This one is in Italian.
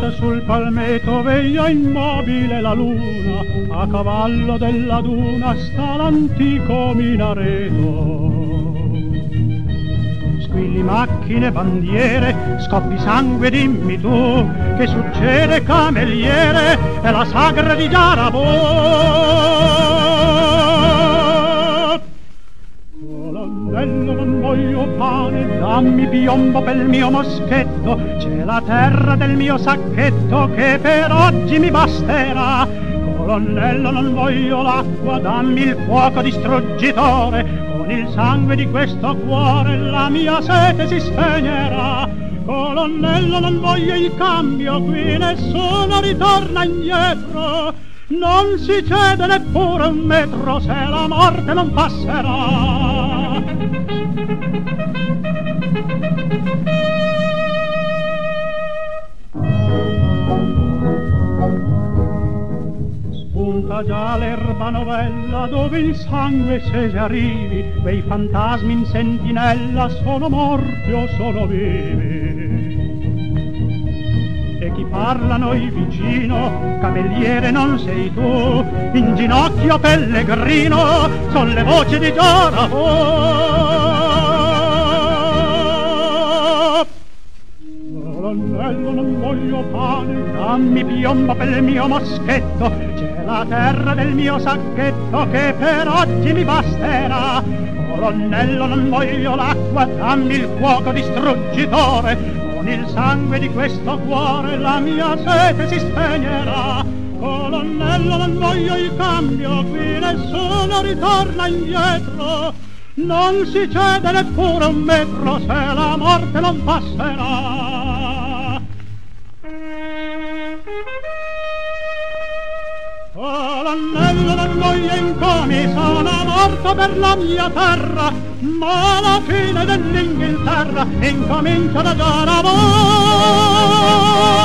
sul palmeto veglia immobile la luna, a cavallo della duna sta l'antico minareto. Squilli, macchine, bandiere, scoppi sangue, dimmi tu, che succede, cameriere, è la sagra di Giarabò. Colonnello, non voglio pane, dammi piombo pel mio moschetto, c'è la terra del mio sacchetto che per oggi mi basterà. Colonnello, non voglio l'acqua, dammi il fuoco distruggitore, con il sangue di questo cuore la mia sete si spegnerà. Colonnello, non voglio il cambio, qui nessuno ritorna indietro, non si cede neppure un metro se la morte non passerà. Spunta già l'erba novella dove il sangue se arrivi, quei fantasmi in sentinella sono morti o sono vivi. E chi parla noi vicino, cameriere non sei tu, in ginocchio pellegrino, son le voci di Giarabò. Colonnello, non voglio pane, dammi piombo pel mio moschetto, c'è la terra del mio sacchetto che per oggi mi basterà. Colonnello, non voglio l'acqua, dammi il fuoco distruggitore, con il sangue di questo cuore la mia sete si spegnerà. Colonnello, non voglio il cambio, qui nessuno ritorna indietro, non si cede neppure un metro se la morte non passerà. Colonnello, non voglio incomi, sono morto per la mia terra, ma la fine dell'Inghilterra incomincia da Giarabò.